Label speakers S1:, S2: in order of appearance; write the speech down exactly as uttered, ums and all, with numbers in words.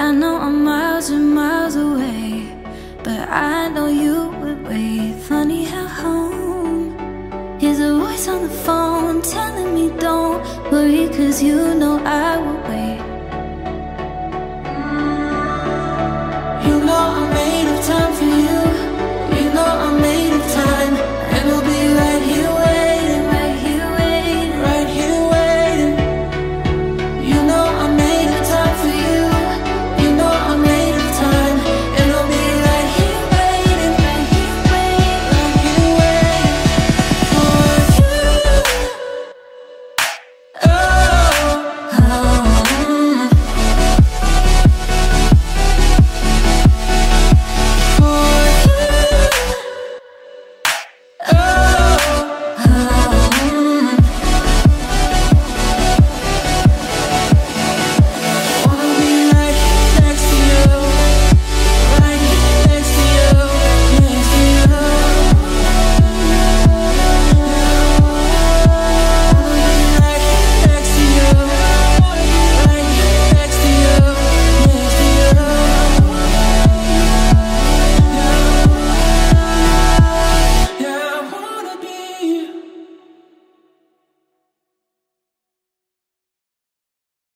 S1: I know I'm miles and miles away, but I know you would wait. Funny how home here's a voice on the phone telling me don't worry, cause you know I will